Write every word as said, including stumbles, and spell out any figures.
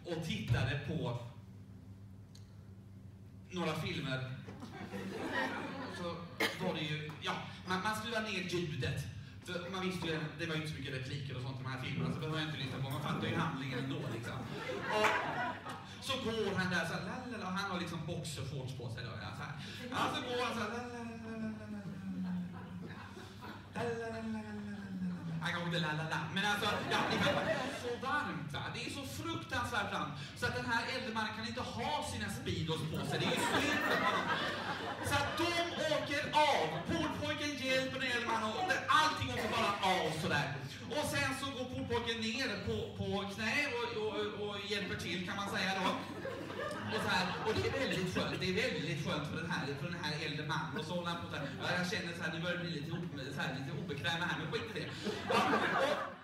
och tittade på några filmer. Så var det ju, ja, man, man skruvade ner ljudet. För man visste ju, det var ju inte så mycket repliker och sånt i de här filmerna, så behöver jag inte lyssna på. Man fattar ju handlingen ändå liksom. Och så går han där så här, lalala, och han har liksom boxershorts på sig då. Ja, så här. Ja, så går han så här, han kan inte lalala. Men alltså, ja, det är så varmt va? Det är så fruktansvärt varmt. Så att den här äldre mannen kan inte ha sina speedos på sig. Det är ju slutet av dem. Så att de åker av. Poolpojken hjälper den äldre mannen och allting åker bara av sådär. Och sen så går poolpojken ner på, på knä och, och, och hjälper till kan man säga då. Och, så här, och det är väldigt skönt, det är väldigt skönt för den här, för den här äldre mannen. Och så håller han på så här, jag känner så här, nu börjar det bli lite, så här, lite obekväm här, men skit i det. Ja, och,